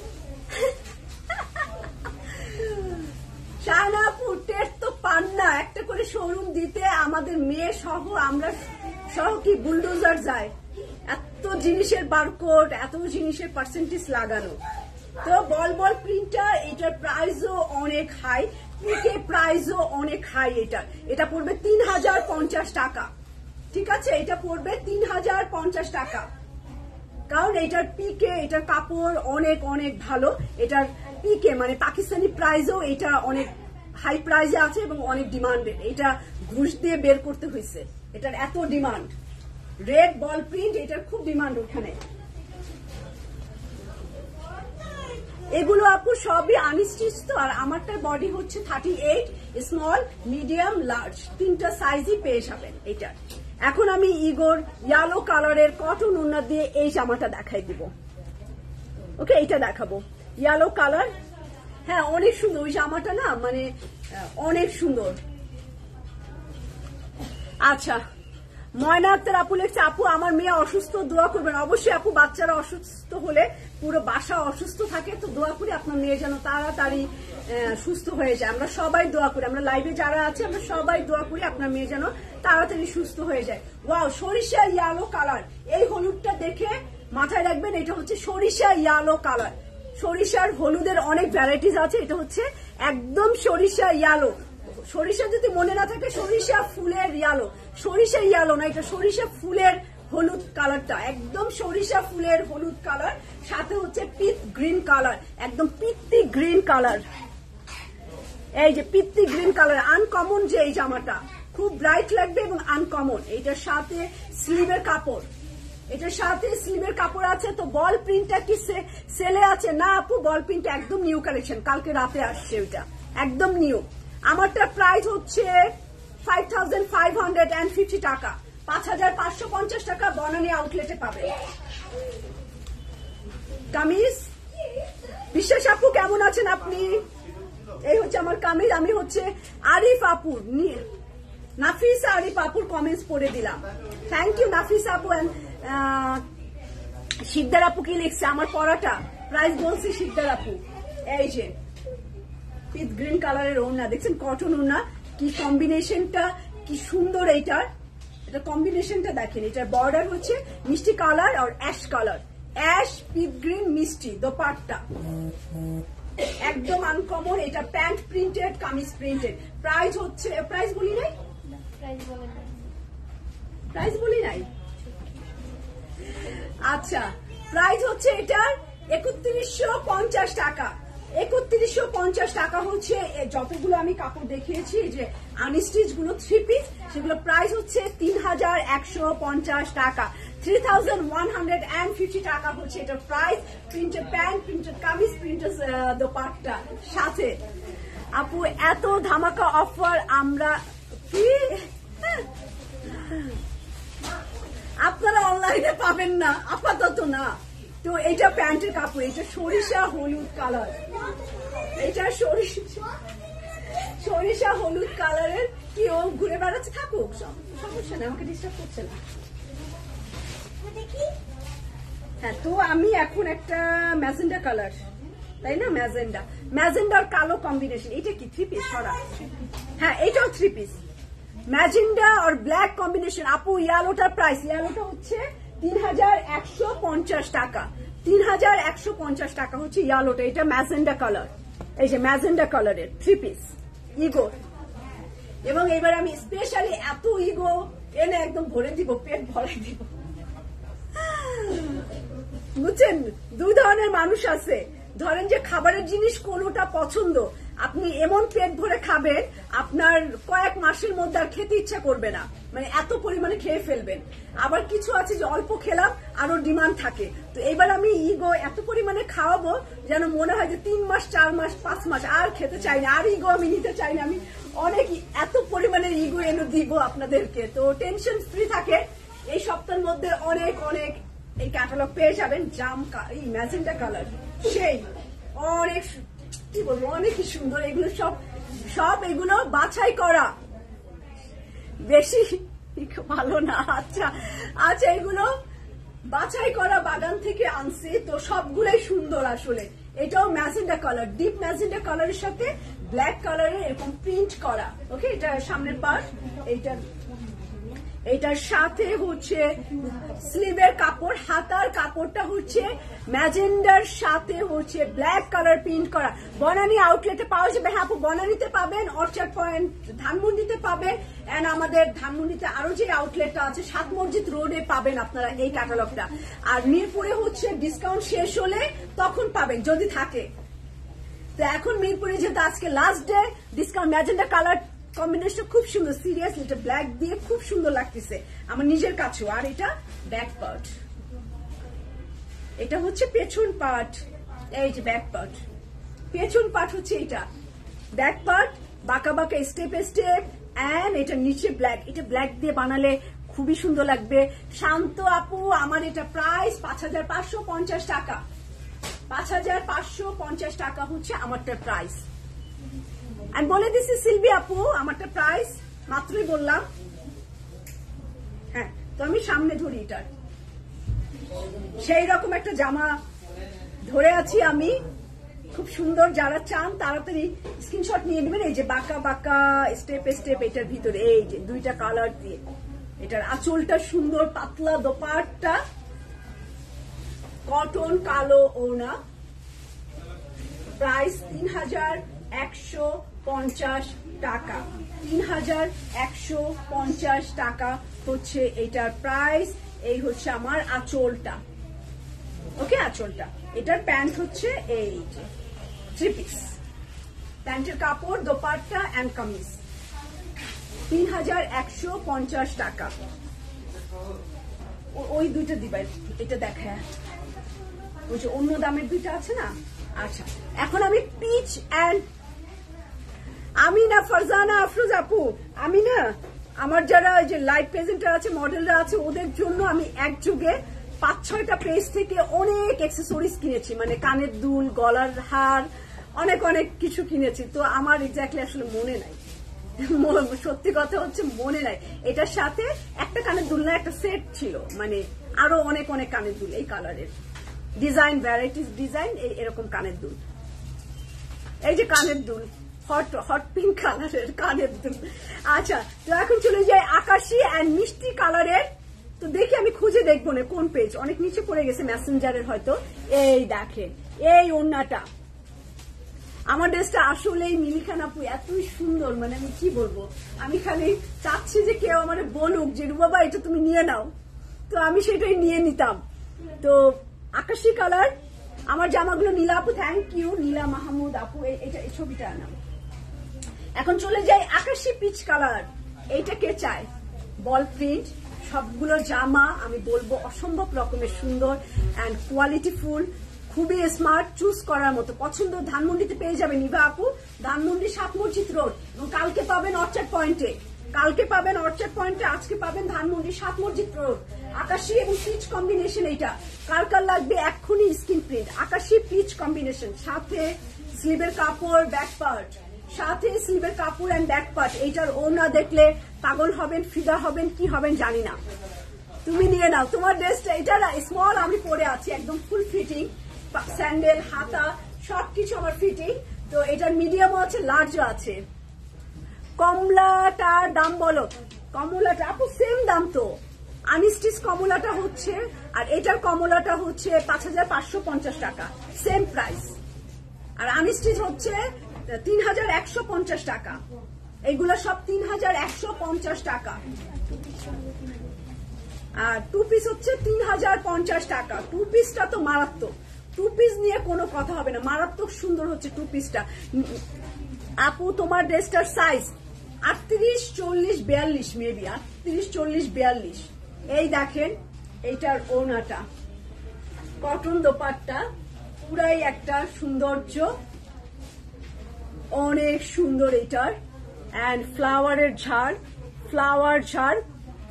শাহনাপুর টেট তো পান না একটা করে শোরুম দিতে, আমাদের মেয়ে সহ আমরা সহ কি বুলডোজার যায়, এত জিনিসের বারকোড, এত জিনিসের পার্সেন্টেজ লাগানো। তো বল বল প্রিন্টার, এটার প্রাইসও অনেক হাই, পিকে প্রাইসও অনেক হাই। এটা পড়বে 3050 টাকা। ঠিক আছে, এটা পড়বে 3050 টাকা, কারণ এটার পিকে, এটার কাপড় অনেক অনেক ভালো। এটার পিকে মানে পাকিস্তানি প্রাইসও এটা অনেক হাই প্রাইসে আছে এবং অনেক ডিমান্ডেড। এটা ঘুষ দিয়ে বের করতে হয়েছে, এটার এত ডিমান্ড। রেড বল প্রিন্ট, এটার খুব ডিমান্ড ওখানে। এগুলো আপু সবই আনস্টিচ তো, আর আমারটার বডি হচ্ছে 38, স্মল, মিডিয়াম, লার্জ, তিনটা সাইজই পেয়ে যাবেন এটা। এখন আমি ইগোর ইয়েলো কালারের কটন ওড়না দিয়ে এই জামাটা দেখাই দিব। ওকে, এইটা দেখাবো ইয়েলো কালার। হ্যাঁ অনেক সুন্দর ওই জামাটা না, মানে অনেক সুন্দর। আচ্ছা, ময়না আক্তার আপু লিখছে, আপু আমার মেয়ে অসুস্থ, দোয়া করবেন। অবশ্যই আপু, বাচ্চারা অসুস্থ হলে পুরো বাসা অসুস্থ থাকে, তো দোয়া করি আপনার মেয়ে যেন তাড়াতাড়ি সুস্থ হয়ে যায়। আমরা সবাই দোয়া করি, আমরা লাইভে যারা আছে আমরা সবাই দোয়া করি আপনার মেয়ে যেন তাড়াতাড়ি সুস্থ হয়ে যায়। ওয়াও, সরিষা ইয়েলো কালার, এই হলুদটা দেখে মাথায় রাখবেন, এটা হচ্ছে সরিষা ইয়েলো কালার। সরিষার হলুদের অনেক ভ্যারাইটিস আছে, এটা হচ্ছে একদম সরিষা ইয়েলো। সরিষা যদি মনে না থাকে, সরিষা ফুলের ইয়েলো, সরিষা ইয়েলো না, এটা সরিষা ফুলের হলুদ কালারটা, একদম সরিষা ফুলের হলুদ কালার, সাথে হচ্ছে পিত গ্রিন কালার, একদম পিত্তি গ্রিন কালার। এই যে পিত্তি গ্রিন কালার, আনকমন যে এই জামাটা, খুব ব্রাইট লাগবে এবং আনকমন। এইটার সাথে স্লিভের কাপড়, এটার সাথে স্লিভের কাপড় আছে। তো বল প্রিন্টটা কি সেলে আছে? না আপু, বল প্রিন্ট একদম নিউ কালেকশন, কালকে রাতে আসছে, ওইটা একদম নিউ। আমারটা প্রাইস হচ্ছে 5550 টাকা, 5550 টাকা বনানী আউটলেটে পাবে। কামিজ, বিশ্বাস আপু কেমন আছেন আপনি? এই হচ্ছে আমার কামিজ। আমি হচ্ছে আরিফ আপুর, নাফিসা আরিফ আপুর কমেন্টস পড়ে দিলাম। থ্যাংক ইউ নাফিসা আপু। শিকদার আপু কি লিখছে আমার পড়াটা, প্রাইস বলছি শিকদার আপু। এই যে পিট গ্রিন কালারের ওড়না দেখছেন, কটন ওড়না, কি কম্বিনেশনটা কি সুন্দর। এইটার এটা কম্বিনেশনটা দেখেন, এটার বর্ডার হচ্ছে মিষ্টি কালার আর অ্যাশ কালার, অ্যাশ পিট গ্রিন মিষ্টি। দোপাট্টা একদম আনকমন। এটা pant printed, kameez printed. Price হচ্ছে, প্রাইস বলি নাই, প্রাইস বলি নাই। আচ্ছা, প্রাইস হচ্ছে এটার 3150 টাকা। 3150 টাকা হচ্ছে যতগুলো আমি কাপড় দেখিয়েছি, যে আনস্টিচ গুলো 3 পিস, সেগুলো প্রাইস হচ্ছে 3150 টাকা। 3150 টাকা হচ্ছে এটার price. Printed pant, printed kameez, printed dupatta সাথে। আপু এত ধামাকা অফার আমরা কি আপনারা অনলাইনে পাবেন না, আপাতত না। তো এটা প্যান্টের কাপড়, এটা সরিষা হলুদ কালার, এটা সরিষা হলুদ কালারের। কি ও ঘুরে বেড়াচ্ছে, থাকুক, সমস্যা নেই, আমাকে ডিস্টার্ব করছে না। হ্যাঁ, তো আমি এখন একটা ম্যাজেন্ডা কালার, তাই না, ম্যাজেন্ডার কালো কম্বিনেশন। এটা কি 3 পিস সরা? হ্যাঁ, এটাও 3 পিস, ম্যাজেন্ডা আর ব্ল্যাক কম্বিনেশন। আপু ইয়ালোটার প্রাইস, ইয়ালোটা হচ্ছে 3150 টাকা। 3150 টাকা হচ্ছে ইয়ালোটা। এটা ম্যাজেন্ডা কালার, এই যে ম্যাজেন্ডা কালারের 3 পিস ইগো। এবং এবার আমি স্পেশালি এত ইগো এনে একদম ভরে দিব, পেট ভরে দিব, বুঝছেন? 2 ধরনের মানুষ আছে। ধরেন যে খাবারের জিনিস কোনোটা পছন্দ, আপনি এমন পেট ভরে খাবেন, আপনার কয়েক মাসের মধ্যে আর খেতে ইচ্ছা করবে না, মানে এত পরিমাণে খেয়ে ফেলবেন। আবার কিছু আছে যে অল্প খেলাম আরো ডিমান্ড থাকে। তো এবার আমি ইগো এত পরিমাণে খাওয়াবো যেন মনে হয় যে 3 মাস 4 মাস 5 মাস আর খেতে চাই না, আর ইগো আমি নিতে চাই না। আমি অনেক এত পরিমাণে ইগো এনে দিব আপনাদেরকে। তো টেনশন ফ্রি থাকে। এই সপ্তাহের মধ্যে অনেক অনেক এই ক্যাটালগ পেয়ে যাবেন। এই ম্যাজেন্টা কালার সেই অনেক, কি বলবো, অনেকই সুন্দর। এগুলো সব এগুলো বাছাই করা, বেশি ভালো না। আচ্ছা, এগুলো বাছাই করা, বাগান থেকে আনছি, তো সবগুলোই সুন্দর আসলে। এটাও ম্যাজেন্টা কালার, ডিপ ম্যাজেন্টা কালারের সাথে ব্ল্যাক কালারের এরকম প্রিন্ট করা। ওকে, এটা সামনের পার্ট, এটার সাথে হচ্ছে স্লিভের কাপড়, হাতার কাপড়টা হচ্ছে ম্যাজেন্ডার সাথে হচ্ছে ব্ল্যাক কালার প্রিন্ট করা। বনানী আউটলেটে পাওয়া যাবে। হ্যাঁ আপু, বনানীতে পাবেন, অর্চার্ড পয়েন্ট ধানমন্ডিতে পাবেন, এন্ড আমাদের ধানমন্ডিতে আরো যে আউটলেটটা আছে 7 মসজিদ রোডে পাবেন আপনারা এই ক্যাটালগটা। আর মিরপুরে হচ্ছে ডিসকাউন্ট শেষ হলে তখন পাবেন যদি থাকে। তো এখন মিরপুরে যেহেতু আজকে last day, discount. Magenta colour combination খুব সুন্দর, সিরিয়াসলি এটা ব্ল্যাক দিয়ে খুব সুন্দর লাগতেছে আমার নিজের কাছেও। আর এটা ব্যাক পার্ট, এটা হচ্ছে পেছন পার্ট, এই যে ব্যাক পার্ট, পেছন পার্ট হচ্ছে এটা ব্যাক পার্ট, বাঁকা বাঁকা স্টেপ স্টেপ, এন্ড এটা নিচে ব্ল্যাক। এটা ব্ল্যাক দিয়ে বানালে খুবই সুন্দর লাগবে। শান্ত আপু, আমার এটা প্রাইস 5550 টাকা। 5550 টাকা হচ্ছে আমারটার প্রাইস। আমি বলে দিচ্ছি সিলভি আপু, আমারটা প্রাইস মাত্রই বললাম। হ্যাঁ, তো আমি সামনে ধরি এটার সেই রকম একটা জামা ধরে আছি আমি, খুব সুন্দর। যারা চান তাড়াতাড়ি স্ক্রিনশট নিয়ে নেবেন। এই যে বাঁকা বাঁকা স্টেপ স্টেপ, এটার ভিতরে এই যে 2টা কালার দিয়ে, এটার আঁচলটা সুন্দর, পাতলা দোপাট্টা, কটন, কালো ওড়না। প্রাইস 3150 টাকা। 3150 টাকা হচ্ছে এটার প্রাইস। এই হচ্ছে আমার আঁচলটা, ওকে, আঁচলটা। এটার প্যান্ট হচ্ছে এই যে 3 পিস, প্যান্টের কাপড়, দোপাট্টা এন্ড কামিজ। 3150 টাকা। ওই 2টা দিবা, এটা দেখা, ওই যে অন্য দামের 2টা আছে না। আচ্ছা, এখন আমি পিচ এন্ড, আমি না ফারজানা আফরোজ আপু, আমি না আমার যারা যে লাইভ প্রেজেন্টার আছে, মডেলরা আছে, ওদের জন্য আমি একযোগে 5-6টা পেজ থেকে অনেক অ্যাক্সেসরিজ কিনেছি, মানে কানের দুল, গলার হার, অনেক অনেক কিছু কিনেছি। তো আমার এক্স্যাক্টলি আসলে মনে নাই, সত্যি কথা হচ্ছে মনে নাই। এটার সাথে একটা কানের দুল না, একটা সেট ছিল, মানে আরো অনেক অনেক কানের দুল, এই কালারের ডিজাইন, ভ্যারাইটিস ডিজাইন, এরকম কানের দুল। এই যে কানের দুল, হট পিঙ্ক কালারের কানের দুল। আচ্ছা, তো এখন চলে যাই আকাশি এন্ড মিষ্টি কালারের। তো দেখি, আমি খুঁজে দেখবো না কোন পেজ, অনেক নিচে পড়ে গেছে মেসেঞ্জারের হয়তো। এই দেখেন, এই ওড়নাটা, আমার ড্রেসটা আসলেই মিলিখান আপু এতই সুন্দর, মানে আমি কি বলবো, আমি খালি চাচ্ছি যে কেউ আমার বলুক যে রুবাবা এটা তুমি নিয়ে নাও, তো আমি সেটাই নিয়ে নিতাম। তো আকাশি কালার, আমার জামাগুলো নীলা আপু, থ্যাংক ইউ নীলা মাহমুদ আপু। এটা এই ছবিটা নাও। এখন চলে যাই আকাশি পিচ কালার। এইটা কে চায়? বল প্রিন্ট সবগুলো জামা আমি বলবো অসম্ভব রকমের সুন্দর অ্যান্ড কোয়ালিটিফুল, খুবই স্মার্ট, চুজ করার মতো। পছন্দ ধানমন্ডিতে পেয়ে যাবেন ইভা আপু, ধানমন্ডি 7 মসজিদ রোড। এবং কালকে পাবেন অর্চার্ড পয়েন্টে, আজকে পাবেন ধানমন্ডি 7 মসজিদ রোড। আকাশি এবং পিচ কম্বিনেশন। এইটা কার কার লাগবে এক্ষুনি স্ক্রিন প্রিন্ট। আকাশি পিচ কম্বিনেশন, সাথে স্লিভের কাপড়, ব্যাক পার্ট, সাথে স্লিভের কাপড় এন্ড ব্যাক পার্ট। এইটার ওড়না দেখলে পাগল হবেন, ফিদা হবেন, কি হবেন জানি না। তুমি নিয়ে নাও তোমার ড্রেসটা। এটা স্মল আমি পরে আছি, একদম ফুল ফিটিং, স্যান্ডেল, হাতা সবকিছু আমার ফিটিং। তো এটার মিডিয়ামও আছে, লার্জও আছে। কমলাটার দাম বলো। কমলাটা আপু সেম দাম তো। আনস্টিচ কমলাটা হচ্ছে আর এটার কমলাটা হচ্ছে 5550 টাকা, সেম প্রাইস। আর আনস্টিচ হচ্ছে 3150 টাকা। এগুলো সব 3150 টাকা। আর 2 পিস হচ্ছে 3050 টাকা। 2 পিসটা তো মারাত্মক, 2 পিস নিয়ে কোনো কথা হবে না, মারাত্মক সুন্দর হচ্ছে 2 পিসটা। আপু তোমার ড্রেসটার সাইজ 38, 40, 42 মেবি, 38, 40, 42। এই দেখেন এইটার ওড়নাটা, কটন দোপাট্টা, পুরাই একটা সৌন্দর্য, অনেক সুন্দর এটার। এন্ড ফ্লাওয়ারের ঝাড়, ফ্লাওয়ার ঝাড়।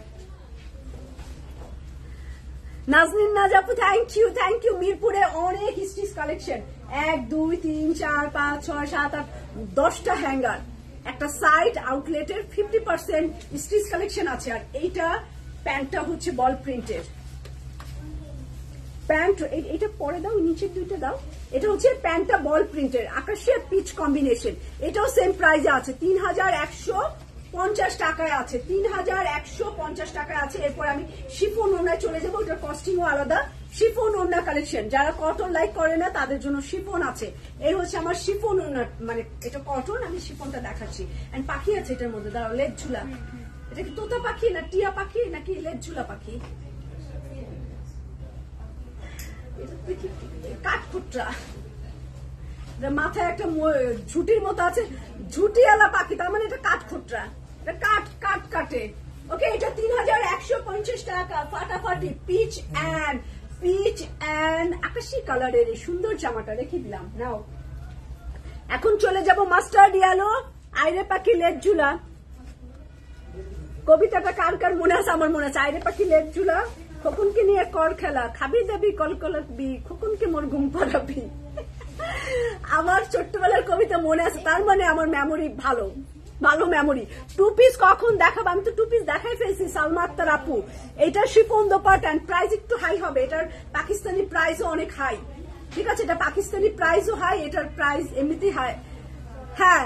নাজনীন নাজ আপু থ্যাংক ইউ। মিরপুরে অনেক স্টিচ কালেকশন, 1, 2, 3, 4, 5, 6, 7, 8, 10টা হ্যাঙ্গার, একটা সাইড আউটলেটের 50% স্টিচ কালেকশন আছে। আর এইটা প্যান্টটা হচ্ছে বল প্রিন্টের প্যান্ট। এটা পরে দাও, নিচের দুইটা দাও। এটা হচ্ছে প্যান্টটা বল প্রিন্টের, আকাশের পিচ কম্বিনেশন। এটাও সেম প্রাইসে আছে, 3150 টাকায় আছে, 3150 টাকায় আছে। এরপর আমি শিফন ওড়নায় চলে যাবো, ওটার কস্টিংও আলাদা। শিফন ওড়না কালেকশন, যারা কটন লাইক করে না তাদের জন্য শিফন আছে। এই হচ্ছে আমার শিফন ওড়না, মানে এটা কটন, আমি শিফনটা দেখাচ্ছি। এন্ড পাখি আছে এটার মধ্যে, দাঁড়াও, লেজ ঝুলা। এটা কি তোতা পাখি না টিয়া পাখি নাকি লেজ ঝুলা পাখি? কাঠখুট্টা, মাথায় একটা ঝুটির মতো আছে, ঝুটিওয়ালা পাখি, তার মানে এটা কাঠখুট্টা, এটা কাঠ কাটে। ওকে, এটা 3150 টাকা। ফাটাফাটি পিচ অ্যান্ড আকাশি কালারের এই সুন্দর জামাটা রেখে দিলাম, নাও। এখন চলে যাব মাস্টার্ড ইয়েলো, আইরে পাখি লেজ ঝুলা। কবিতাটা কার কার মনে আছে? আমার মনে আছে। আইরে পাখি লেজ ঝুলা, খোকনকে নিয়ে কর খেলা, খাবি দাবি কলকলাবি, খোকনকে মোর ঘুম পাড়াবি। আমার ছোট্টবেলার কবিতা মনে আছে, তার মানে আমার মেমোরি ভালো মেমোরি। 2 পিস কখন দেখাবো? আমি তো 2 পিস দেখাই ফেলছি। সালমা আক্তার আপু, এটা শিফন দোপাট্টা, প্রাইস একটু হাই হবে। এটার পাকিস্তানি প্রাইসও অনেক হাই, ঠিক আছে? এটা পাকিস্তানি প্রাইসও হাই, এটার প্রাইস এমনিতেই হাই। হ্যাঁ,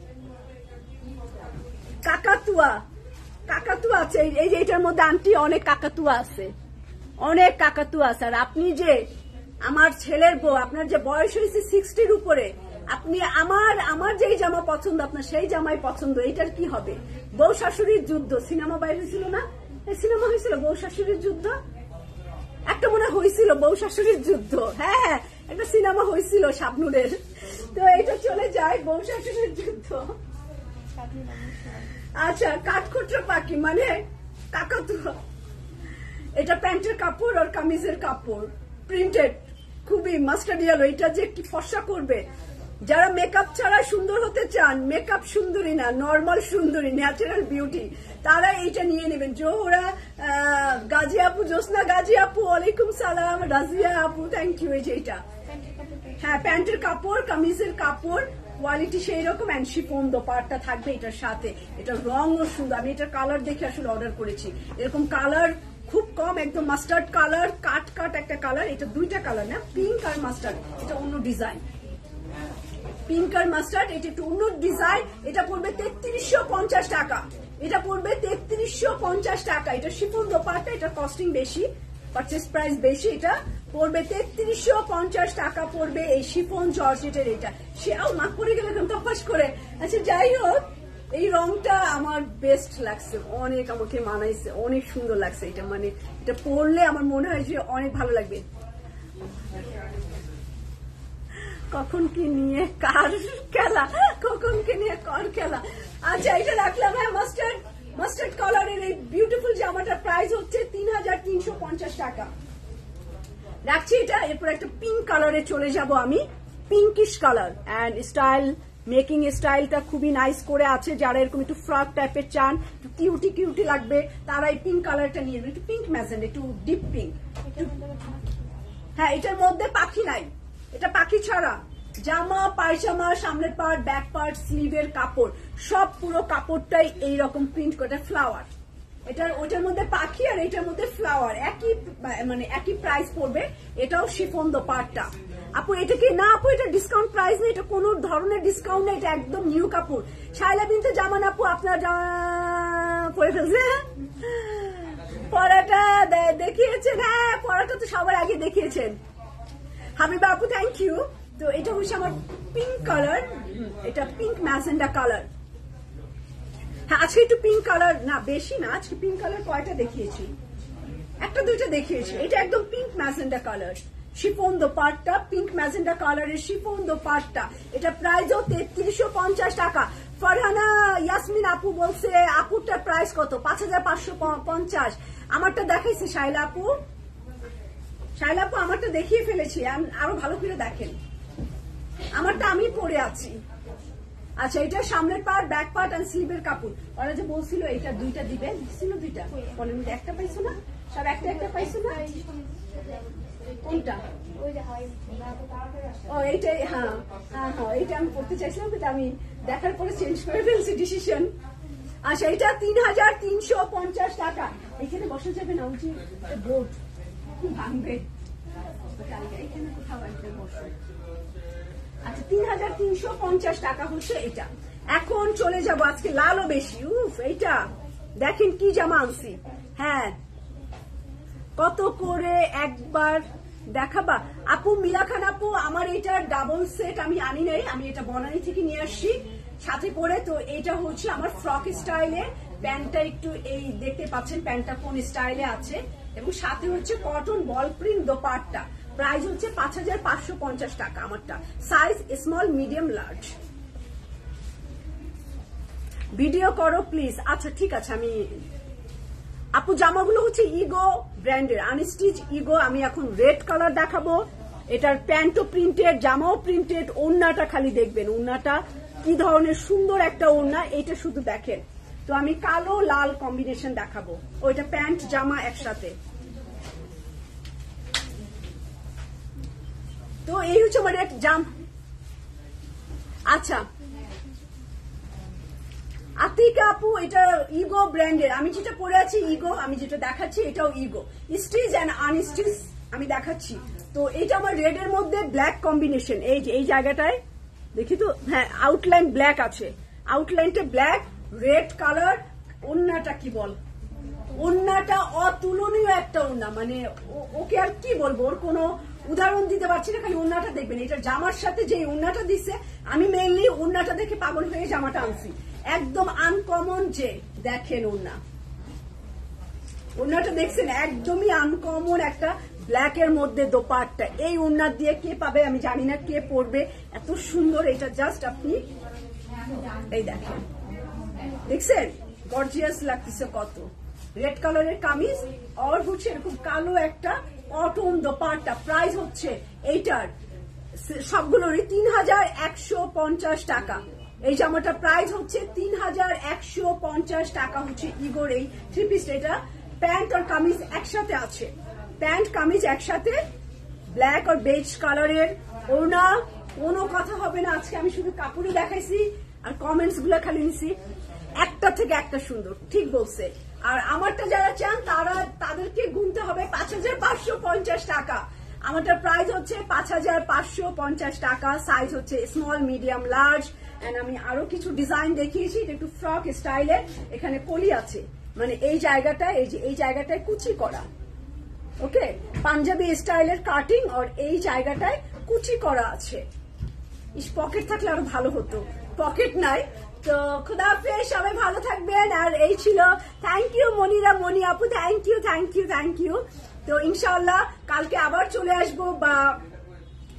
কাকাতুয়া আছে এই যে এটার মধ্যে আন্টি, অনেক কাকাতুয়া আছে। আর আপনি যে আমার ছেলের বউ, আপনার যে বয়স হয়েছে 60-র উপরে, আপনি আমার যেই জামা পছন্দ আপনার সেই জামাই পছন্দ। এটার কি হবে? বউ শাশুড়ির যুদ্ধ সিনেমা বাইরে ছিল না? সিনেমা হয়েছিল বউ শাশুড়ির যুদ্ধ, একটা মনে হয়েছিল বউ শাশুড়ির যুদ্ধ। হ্যাঁ, একটা সিনেমা হয়েছিল শাবনুরের। তো এটা চলে যায় বউ শাশুড়ির যুদ্ধ। আচ্ছা, কাঠখুট্টা পাখি মানে কাকাতুয়া। এটা প্যান্টের কাপড় আর কামিজের কাপড়, প্রিন্টেড, খুবই মাস্টার্ড ইয়েলো। এটা যে কি ফর্সা করবে। যারা মেকআপ ছাড়া সুন্দর হতে চান, মেকআপ সুন্দরী না, নর্মাল সুন্দরী, ন্যাচারাল বিউটি, তারা এইটা নিয়ে নেবেন। জোহরা গাজী আপু, জোসনা গাজী আপু, ওয়ালাইকুম সালাম। রাজিয়া আপু থ্যাংক ইউ। এই যে এটা, হ্যাঁ, প্যান্টের কাপড়, কামিজের কাপড়, কোয়ালিটি সেই রকম। অ্যান্ড শিফন দোপাট্টা থাকবে এটার সাথে। এটা রঙও সুন্দর, আমি এটার কালার দেখে আসলে অর্ডার করেছি। এরকম কালার খুব কম, একদম মাস্টার্ড কালার, কাট একটা কালার। এটা 2টা কালার না, পিঙ্ক আর মাস্টার্ড। এটা অন্য ডিজাইন, পিঙ্ক আর মাস্টার্ড, এটা একটু অন্য ডিজাইন। এটা পড়বে 3350 টাকা। এটা পড়বে 3350 টাকা। এটা শিফন দোপাট্টা, এটা কস্টিং বেশি, পারচেস প্রাইস বেশি। এটা পড়বে 3350 টাকা পড়বে এই শিফন জর্জেটের। এটা সেও মাক পরে গেলে তপাস করে। আচ্ছা, যাই হোক, এই রংটা আমার বেস্ট লাগছে, অনেক আমাকে মানাইছে, অনেক সুন্দর লাগছে এটা। মানে এটা পরলে আমার মনে হয় যে অনেক ভালো লাগবে। কখন কি নিয়ে কার খেলা, কখন কি নিয়ে কর খেলা। আচ্ছা এটা রাখলাম। হ্যাঁ, মাস্টার্ড মাস্টার্ড কালারের এই বিউটিফুল জামাটার প্রাইস হচ্ছে 3350 টাকা। রাখছি এটা। এরপর একটা পিঙ্ক কালারে চলে যাব আমি, pinkish colour and style making স্টাইলটা খুবই নাইস করে আছে। যারা এরকম একটু ফ্রক টাইপের চান, একটু কিউটি কিউটি লাগবে, তারা এই পিঙ্ক কালারটা নিয়ে নেবে। একটু পিঙ্ক ম্যাজেন্ডা, একটু ডিপ পিঙ্ক। হ্যাঁ, এটার মধ্যে পাখি নাই, এটা পাখি ছাড়া। জামা, পায়জামা, সামনের পার্ট, ব্যাক পার্ট, স্লিভের কাপড় সব পুরো কাপড়টাই এইরকম প্রিন্ট করে ফ্লাওয়ার। এটার ওটার মধ্যে পাখি আর এটার মধ্যে ফ্লাওয়ার, একই মানে একই প্রাইস পড়বে। এটাও শিফন দোপাট্টা। আপু এটা কি না আপু, এটা ডিসকাউন্ট প্রাইস না, এটা কোনো ধরনের ডিসকাউন্ট না, এটা একদম নিউ কাপড়। শায়লা বিনতে জামান আপু আপনার পরে ফেলছে পরাটা দেখিয়েছেন। হ্যাঁ, পরাটা তো সবার আগে দেখিয়েছেন হাবিবা আপু, থ্যাংক ইউ। তো এটা হচ্ছে আমার পিঙ্ক কালার, এটা পিঙ্ক ম্যাজেন্ডা কালার। হ্যাঁ, আজকে একটু পিঙ্ক কালার না, বেশি না, আজকে পিঙ্ক কালার কয়টা দেখিয়েছি, একটা দুইটা দেখিয়েছি। এটা একদম pink magenta colour, chiffon dupatta, pink magenta কালারের শিফন দোপাট্টা। এটা প্রাইসও 3350 টাকা। ফরহানা ইয়াসমিন আপু বলছে আপুরটার প্রাইস কত? 5550। আমারটা দেখাইছে শাইলা আপু, শাইলা আপু আমারটা দেখিয়ে ফেলেছি, আরো ভালো করে দেখেন। আমারটা আমি পরে আছি। আচ্ছা, এটা সামনের পার্ট, ব্যাক পার্ট আর স্লিভের কাপড়। ওরা যে বলছিল এটা দুইটা দিবে, দিছিল দুইটা, বলেন একটা পাইছো না? সব একটা একটা পাইছো না? কোনটা? ও এইটাই। হ্যাঁ হ্যাঁ হ্যাঁ, এইটা আমি পড়তে চাইছিলাম, কিন্তু আমি দেখার পরে চেঞ্জ করে ফেলছি ডিসিশন। আচ্ছা, এটা 3350 টাকা। এখানে বসা যাবে না, ওই যে বোর্ড ভাঙবে, এখানে কোথাও একটা বসো। আচ্ছা, 3350 টাকা হচ্ছে এটা। এখন চলে যাব আজকে লালও বেশি। উফ, এইটা দেখেন কি জামা আনছি। হ্যাঁ, কত করে একবার দেখাবা আপু? মিলা খান আপু, আমার এটা ডাবল সেট আমি আনি নাই, আমি এটা বনানী থেকে নিয়ে আসছি সাথে করে। তো এটা হচ্ছে আমার ফ্রক স্টাইলের প্যান্টটা, একটু এই দেখতে পাচ্ছেন প্যান্টটা কোন স্টাইলে আছে, এবং সাথে হচ্ছে cotton ball print dupatta. Price হচ্ছে 5550 টাকা। আমারটা size small, medium, large. Video করো প্লিজ। আচ্ছা ঠিক আছে, আমি আপু জামাগুলো হচ্ছে ইগো ব্র্যান্ডের আনস্টিচ ইগো। আমি এখন রেড কালার দেখাবো। এটার প্যান্টও প্রিন্টেড, জামাও প্রিন্টেড। ওড়নাটা খালি দেখবেন, ওড়নাটা কি ধরনের সুন্দর একটা ওড়না, এটা শুধু দেখেন। তো আমি কালো লাল কম্বিনেশন দেখাবো, ওইটা প্যান্ট জামা একসাথে। তো এই হচ্ছে আমার এক জাম। আচ্ছা আতিকা আপু, এটা ইগো ব্র্যান্ডের। আমি যেটা পরে আছি ইগো, আমি যেটা দেখাচ্ছি এটাও ইগো। স্টিচ এন্ড আনস্টিচ আমি দেখাচ্ছি। তো এটা আমার রেড এর মধ্যে ব্ল্যাক কম্বিনেশন। এই যে এই জায়গাটায় দেখি তো, হ্যাঁ আউটলাইন ব্ল্যাক আছে, আউটলাইনটা ব্ল্যাক, রেড কালার। ওড়নাটা কি বল, ওড়নাটা অতুলনীয় একটা ওড়না, মানে ওকে আর কি বলবো, ওর কোনো উদাহরণ দিতে পারছি না, খালি ওড়নাটা দেখবেন। এটা জামার সাথে যে ওড়নাটা দিচ্ছে, আমি মেইনলি ওড়নাটা দেখে পাগল হয়ে জামাটা আনছি। একদম আনকমন, যে দেখেন ওড়নাটা দেখছেন, একদমই আনকমন একটা ব্ল্যাক এর মধ্যে দোপাট্টা। এই ওড়না দিয়ে কে পাবে আমি জানি না, কে পরবে, এত সুন্দর। এটা জাস্ট আপনি এই দেখেন, দেখছেন গর্জিয়াস লাগতেছে কত। রেড কালারের কামিজ আর হচ্ছে এরকম কালো একটা কটন দোপাট্টা। প্রাইস হচ্ছে এইটার সবগুলোরই 3150 টাকা। এই জামাটা প্রাইস হচ্ছে 3150 টাকা। হচ্ছে ইগোর এই থ্রি পিস। এটা প্যান্ট আর কামিজ একসাথে আছে, প্যান্ট কামিজ একসাথে, ব্ল্যাক আর বেজ কালারের ওড়না। কোনো কথা হবে না, আজকে আমি শুধু কাপড়ই দেখাইছি আর কমেন্টস গুলো খালি নিছি। একটা থেকে একটা সুন্দর, ঠিক বলছে। আর আমারটা যারা চান তাদেরকে গুনতে হবে 5550 টাকা। আমারটার প্রাইস হচ্ছে 5550 টাকা। সাইজ হচ্ছে স্মল, মিডিয়াম, লার্জ। এন্ড আমি আরো কিছু ডিজাইন দেখিয়েছি, এটা একটু ফ্রক স্টাইলে। এখানে কলি আছে, মানে এই জায়গাটায়, এই যে এই জায়গাটায় কুচি করা, ওকে, পাঞ্জাবি স্টাইলের কাটিং, আর এই জায়গাটায় কুচি করা আছে। পকেট থাকলে আরো ভালো হতো, পকেট নাই। তো খুদা হাফেজ, সবাই ভালো থাকবেন। আর এই ছিল, থ্যাংক ইউ মনিরা, মনি আপু, thank you thank you thank you. তো ইনশাআল্লাহ কালকে আবার চলে আসবো, বা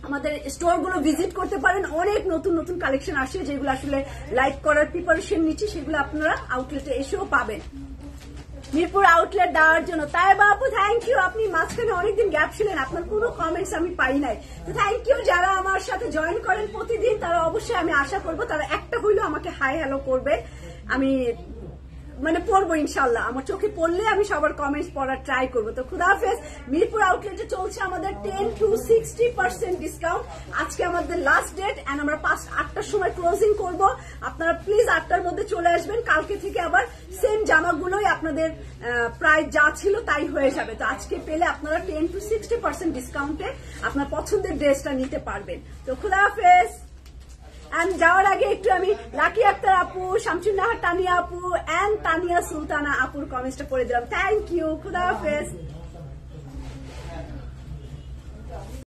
আমাদের স্টোর গুলো ভিজিট করতে পারেন। অনেক নতুন নতুন কালেকশন আসে যেগুলো আসলে লাইভ করার প্রিপারেশন নিচ্ছি, সেগুলো আপনারা আউটলেটে এসেও পাবেন। মিরপুর আউটলেট দেওয়ার জন্য তাই বাপু থ্যাংক ইউ। আপনি মাঝখানে অনেকদিন গ্যাপ ছিলেন, আপনার কোনো কমেন্টস আমি পাই নাই, তো থ্যাংক ইউ। যারা আমার সাথে জয়েন করেন প্রতিদিন তারা অবশ্যই আমি আশা করবো তারা একটা হইলেও আমাকে হাই হ্যালো করবে। আমি মানে পড়বো ইনশাল্লাহ, আমার চোখে পড়লে আমি সবার কমেন্টস পড়ার ট্রাই করবো। তো খুদা হাফেজ। মিরপুর আউটলেটে চলছে আমাদের 10 to 60% ডিসকাউন্ট। আজকে আমাদের লাস্ট ডেট এন্ড আমরা 8টার সময় ক্লোজিং করব। আপনারা প্লিজ 8টার মধ্যে চলে আসবেন। কালকে থেকে আবার সেম জামাগুলোই আপনাদের প্রাইস যা ছিল তাই হয়ে যাবে। তো আজকে পেলে আপনারা 10 to 60% ডিসকাউন্টে আপনার পছন্দের ড্রেসটা নিতে পারবেন। তো খুদা হাফেজ। যাওয়ার আগে একটু আমি লাকি আক্তার আপু, শামসুন নাহার তানিয়া আপু এন্ড তানিয়া সুলতানা আপুর কমেন্টসটা পড়ে দিলাম। থ্যাংক ইউ, খুদা হাফেজ।